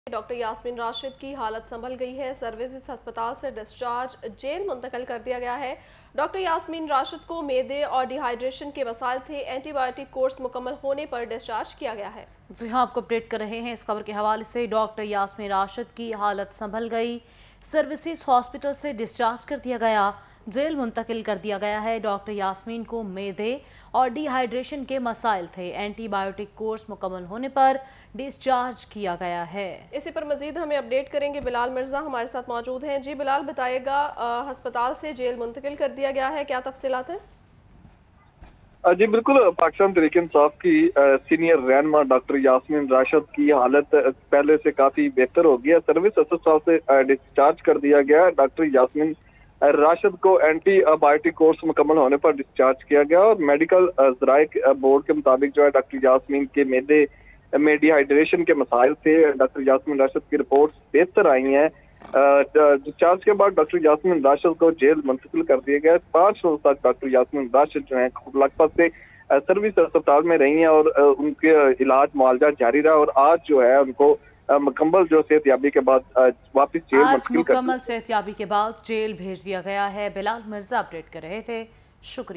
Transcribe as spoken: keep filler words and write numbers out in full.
Doctor Yasmin Rashid की हालत संभल गई है। सर्विसेज अस्पताल से डिस्चार्ज जेल मुंतकिल कर दिया गया है। डॉक्टर यास्मीन राशिद को मेदे और डिहाइड्रेशन के मसाइल थे। एंटीबायोटिक कोर्स मुकम्मल होने पर डिस्चार्ज किया गया है। जी हाँ, आपको अपडेट कर रहे हैं इस खबर के हवाले से। डॉक्टर यास्मीन राशिद की हालत संभल गई, सर्विसेज हॉस्पिटल से डिस्चार्ज कर दिया गया, जेल मुंतकिल कर दिया गया है। डॉक्टर यास्मीन को मेदे और डिहाइड्रेशन के मसाइल थे। एंटीबायोटिक कोर्स मुकम्मल होने पर डिस्चार्ज किया गया है। इसी पर मजीद हमें अपडेट करेंगे बिलाल मिर्जा, हमारे साथ मौजूद हैं। जी बिलाल, बताइएगा, अस्पताल से जेल मुंतकिल कर दिया गया है, क्या तफसीलात हैं? जी बिल्कुल, पाकिस्तान तहरीक इंसाफ की सीनियर रहनुमा डॉक्टर यास्मीन राशिद की हालत पहले से काफी बेहतर हो गई है। सर्विस अस्पताल से डिस्चार्ज कर दिया गया। डॉक्टर यास्मीन राशिद को एंटीबायोटिक कोर्स मुकम्मल होने पर डिस्चार्ज किया गया और मेडिकल जराये बोर्ड के मुताबिक जो है डॉक्टर यास्मीन के मेदे में डिहाइड्रेशन के मसाइल थे। डॉक्टर यास्मीन राशिद की रिपोर्ट बेहतर आई हैं। डिस्चार्ज के बाद डॉक्टर यास्मीन राशिद को जेल मुंतकिल कर दिया गया। पाँच रोज तक डॉक्टर यास्मीन राशिद जो है लगभग से सर्विस अस्पताल में रही हैं और उनके इलाज मुआवजा जारी रहा और आज जो है उनको मुकम्मल जो सेहतयाबी के बाद वापस जेल आज मुकम्मल सेहतयाबी के बाद जेल भेज दिया गया है। बिलाल मिर्जा अपडेट कर रहे थे, शुक्रिया।